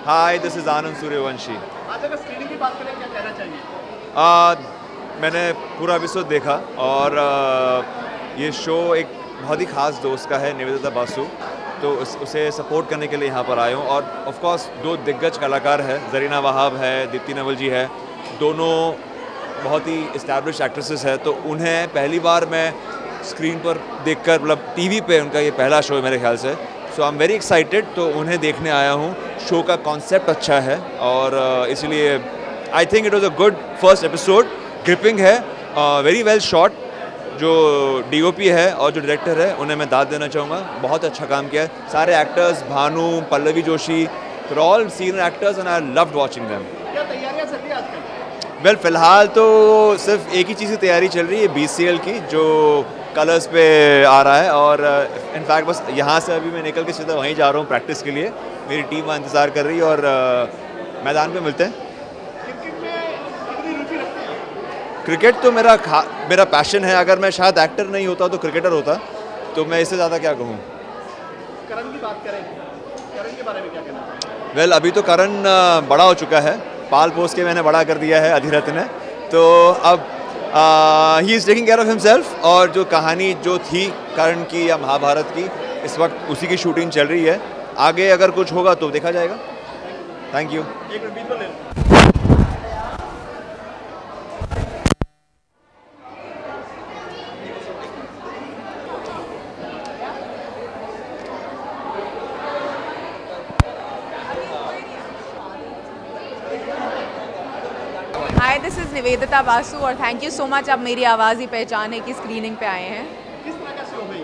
Hi, this is Anand Suryavanshi. आज अगर screening की बात करें क्या कहना चाहिए? मैंने पूरा एपिसोड देखा और ये शो एक बहुत ही ख़ास दोस्त का है, निवेदिता बासु, तो उसे सपोर्ट करने के लिए यहाँ पर आया हूँ। और ऑफ कोर्स दो दिग्गज कलाकार हैं, ज़रीना वहाब है, दीप्ति नवल जी है, दोनों बहुत ही इस्टेब्लिश एक्ट्रेसेस है, तो उन्हें पहली बार मैं स्क्रीन पर देखकर, मतलब टीवी पे उनका ये पहला शो है मेरे ख्याल से। So I am very excited, तो उन्हें देखने आया हूँ। शो का कॉन्सेप्ट अच्छा है और इसलिए I think it was a good first episode. Gripping है, वेरी वेल शॉट। जो डीओपी है और जो डायरेक्टर है उन्हें मैं दाद देना चाहूँगा, बहुत अच्छा काम किया है। सारे actors, Bhanu, Pallavi Joshi, all senior actors and I loved watching them. क्या तैयारियां चल रही है आजकल? वेल फिलहाल तो सिर्फ एक ही चीज़ की तैयारी चल रही है, BCL की, जो कलर्स पे आ रहा है। और इनफैक्ट बस यहाँ से अभी मैं निकल के सीधा वहीं जा रहा हूँ प्रैक्टिस के लिए। मेरी टीम वहाँ इंतज़ार कर रही है और मैदान पे मिलते हैं। क्रिकेट में कितनी रुचि रखते हैं? क्रिकेट तो मेरा पैशन है। अगर मैं शायद एक्टर नहीं होता तो क्रिकेटर होता, तो मैं इससे ज़्यादा क्या कहूँ। करण की बात करें, करण के बारे में क्या कहना चाहिए? वेल अभी तो करण बड़ा हो चुका है, पाल पोस के मैंने बड़ा कर दिया है अधिरथ ने, तो अब ही is taking care of himself. और जो कहानी जो थी करण की या महाभारत की, इस वक्त उसी की शूटिंग चल रही है। आगे अगर कुछ होगा तो देखा जाएगा। Thank you. एक मिनट बीच में ले लो। Hi, this is Nivedita Basu और थैंक यू सो मच आप मेरी आवाज़ ही पहचाने की स्क्रीनिंग पे आए हैं। किस तरह का शो है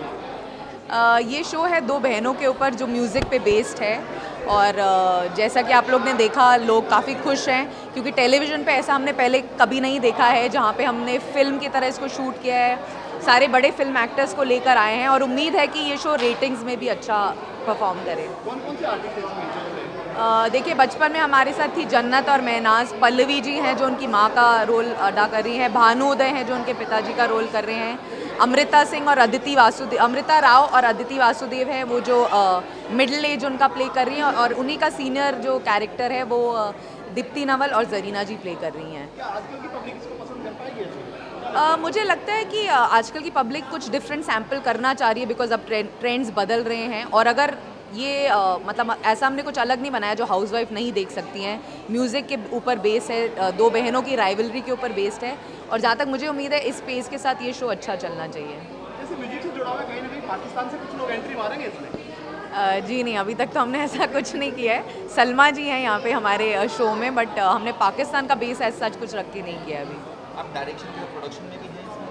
ये? ये शो है दो बहनों के ऊपर जो म्यूज़िक पे बेस्ड है। और जैसा कि आप लोग ने देखा, लोग काफ़ी खुश हैं क्योंकि टेलीविज़न पे ऐसा हमने पहले कभी नहीं देखा है, जहाँ पे हमने फ़िल्म की तरह इसको शूट किया है। सारे बड़े फिल्म एक्टर्स को लेकर आए हैं और उम्मीद है कि ये शो रेटिंग्स में भी अच्छा परफॉर्म करे। कौन कौन से आर्टिस्ट हैं इसमें? देखिए, बचपन में हमारे साथ थी जन्नत और महनाज, पल्लवी जी हैं जो उनकी माँ का रोल अदा कर रही हैं, भानुदय हैं जो उनके पिताजी का रोल कर रहे हैं, अमृता सिंह और अदिति वासुदेव, अमृता राव और अदिति वासुदेव हैं वो जो मिडिल एज उनका प्ले कर रही हैं। और उन्हीं का सीनियर जो कैरेक्टर है वो दीप्ति नवल और ज़रीना जी प्ले कर रही हैं। क्या आजकल की पब्लिक इसको पसंद कर पाएगी ये? मुझे लगता है कि आजकल की पब्लिक कुछ डिफरेंट सैम्पल करना चाह रही है, बिकॉज अब ट्रेंड्स बदल रहे हैं। और अगर ये मतलब ऐसा हमने कुछ अलग नहीं बनाया जो हाउसवाइफ नहीं देख सकती हैं। म्यूज़िक के ऊपर बेस है, दो बहनों की राइवलरी के ऊपर बेस्ड है और जहाँ तक मुझे उम्मीद है इस स्पेस के साथ ये शो अच्छा चलना चाहिए। जैसे म्यूजिक से जुड़ा हुआ है, कहीं ना कहीं पाकिस्तान से कुछ लोग एंट्री मारेंगे इसमें? जी नहीं, अभी तक तो हमने ऐसा कुछ नहीं किया है। सलमा जी हैं यहाँ पे हमारे शो में, बट हमने पाकिस्तान का बेस ऐसा सच कुछ रख के नहीं किया अभी। आप डायरेक्शन या प्रोडक्शन में भी हैं इसमें?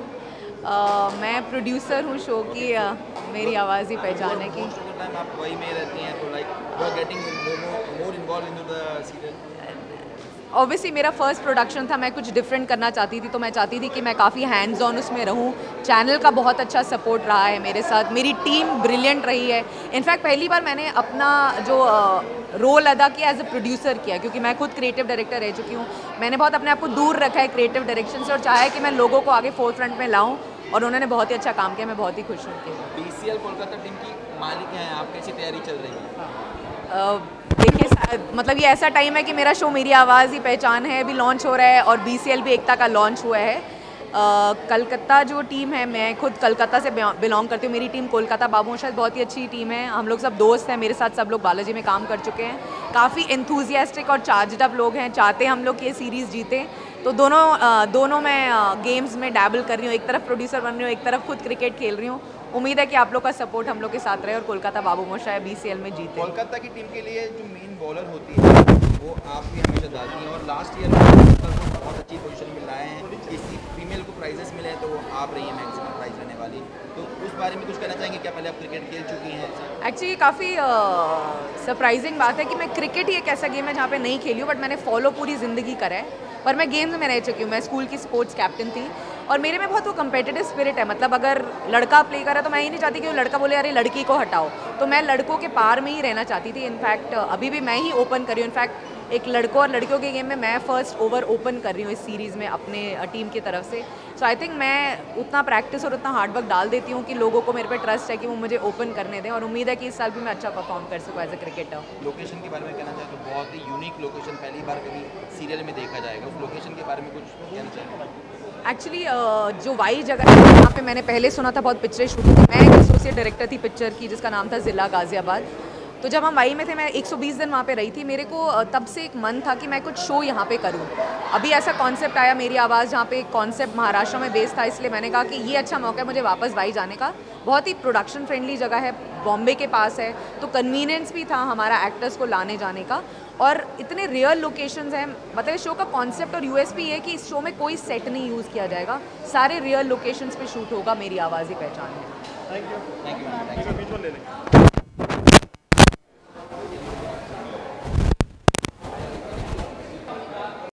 मैं प्रोड्यूसर हूँ शो की, मेरी आवाज़ ही पहचान है की। मोस्ट ऑफ द टाइम आप वही में रहती हैं, तो like you are getting more involve in the serial. Obviously मेरा फर्स्ट प्रोडक्शन था, मैं कुछ डिफरेंट करना चाहती थी, तो मैं चाहती थी कि मैं काफ़ी हैंड्स ऑन उसमें रहूं। चैनल का बहुत अच्छा सपोर्ट रहा है मेरे साथ, मेरी टीम ब्रिलियंट रही है। इनफैक्ट पहली बार मैंने अपना जो रोल अदा किया एज अ प्रोड्यूसर किया, क्योंकि मैं खुद क्रिएटिव डायरेक्टर रह चुकी हूँ। मैंने बहुत अपने आप को दूर रखा है क्रिएटिव डायरेक्शन से और चाहा है कि मैं लोगों को आगे फोर फ्रंट में लाऊँ, और उन्होंने बहुत ही अच्छा काम किया, मैं बहुत ही खुश हूँ उनके। BCL कोलकाता टीम की मालिक हैं आप, कैसी तैयारी चल रही है? देखिए, मतलब ये ऐसा टाइम है कि मेरा शो मेरी आवाज़ ही पहचान है अभी लॉन्च हो रहा है और BCL भी एकता का लॉन्च हुआ है। कलकत्ता जो टीम है, मैं खुद कलकत्ता से बिलोंग करती हूँ। मेरी टीम कोलकाता बाबू शायद बहुत ही अच्छी टीम है। हम लोग सब दोस्त हैं, मेरे साथ सब लोग बालाजी में काम कर चुके हैं। काफ़ी एंथुजियास्टिक और चार्जड अप लोग हैं, चाहते हैं हम लोग ये सीरीज़ जीते। तो दोनों मैं गेम्स में डैबल कर रही हूँ, एक तरफ प्रोड्यूसर बन रही हूँ, एक तरफ खुद क्रिकेट खेल रही हूँ। उम्मीद है कि आप लोग का सपोर्ट हम लोग के साथ रहे और कोलकाता बाबू मोशा BCL में जीते। कोलकाता की टीम के लिए जो मेन बॉलर होती है वो आप भी हमेशा डालती हैं, और लास्ट ईयर बहुत अच्छी पोजीशन में लाए हैं। किसी फीमेल को प्राइजेस मिले हैं तो वो आप रही हैं मैक्सिमम प्राइज लेने वाली, तो उस बारे में कुछ कहना चाहेंगे क्या? पहले आप क्रिकेट खेल चुकी हैं? एक्चुअली काफ़ी सरप्राइजिंग बात है कि मैं क्रिकेट ही एक ऐसा गेम है जहाँ पे नहीं खेली हूँ, बट मैंने फॉलो पूरी ज़िंदगी करा है। पर मैं गेम्स में रह चुकी हूँ, मैं स्कूल की स्पोर्ट्स कैप्टन थी और मेरे में बहुत वो कम्पिटिटिव स्पिरिट है। मतलब अगर लड़का प्ले कर रहा है तो मैं ही नहीं चाहती कि वो लड़का बोले अरे लड़की को हटाओ, तो मैं लड़कों के पार में ही रहना चाहती थी। इनफैक्ट अभी भी मैं ही ओपन करी हूँ। इनफैक्ट एक लड़कों और लड़कियों के गेम में मैं फर्स्ट ओवर ओपन कर रही हूँ इस सीरीज़ में अपने टीम की तरफ से। सो आई थिंक मैं उतना प्रैक्टिस और उतना हार्डवर्क डाल देती हूँ कि लोगों को मेरे पे ट्रस्ट है कि वो मुझे ओपन करने दें, और उम्मीद है कि इस साल भी मैं अच्छा परफॉर्म कर सकूँ एज अ क्रिकेटर। लोकेशन के बारे में कहना चाहें तो बहुत ही यूनिक लोकेशन, पहली बार कभी सीरियल में देखा जाएगा, उस लोकेशन के बारे में कुछ कहना चाहेंगे? एक्चुअली जो वाई जगह है वहाँ पे मैंने पहले सुना था बहुत पिक्चरें शूट हुई। मैं एक एसोसिएट डायरेक्टर थी पिक्चर की जिसका नाम था ज़िला गाज़ियाबाद। तो जब हम वाई में थे मैं 120 दिन वहाँ पे रही थी। मेरे को तब से एक मन था कि मैं कुछ शो यहाँ पे करूँ। अभी ऐसा कॉन्सेप्ट आया मेरी आवाज़ जहाँ पे एक कॉन्सेप्ट महाराष्ट्र में बेस्ड था, इसलिए मैंने कहा कि ये अच्छा मौका है मुझे वापस वाई जाने का। बहुत ही प्रोडक्शन फ्रेंडली जगह है, बॉम्बे के पास है, तो कन्वीनियंस भी था हमारा एक्टर्स को लाने जाने का, और इतने रियल लोकेशंस हैं। मतलब इस शो का कॉन्सेप्ट और यूएसपी ये है कि इस शो में कोई सेट नहीं यूज़ किया जाएगा, सारे रियल लोकेशंस पे शूट होगा। मेरी आवाज़ ही पहचान है। Thank you.